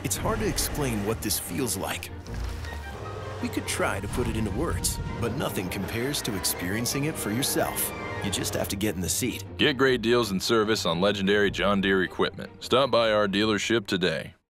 It's hard to explain what this feels like. We could try to put it into words, but nothing compares to experiencing it for yourself. You just have to get in the seat. Get great deals and service on legendary John Deere equipment. Stop by our dealership today.